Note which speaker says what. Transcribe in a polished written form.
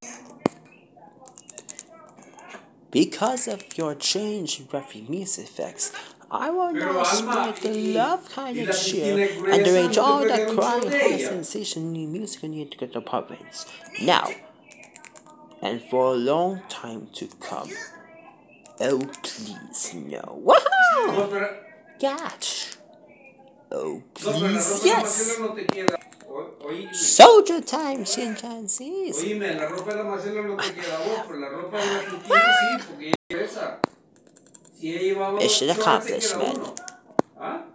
Speaker 1: Because of your change roughy music effects, I will now spread the love kind of cheer and arrange all the crying high sensation new music you need to get the puppets. Now, and for a long time to come. Oh, please, no. Woohoo! Gosh. Oh, please, yes. Soldier time, chimpanzees. Mission accomplished, man.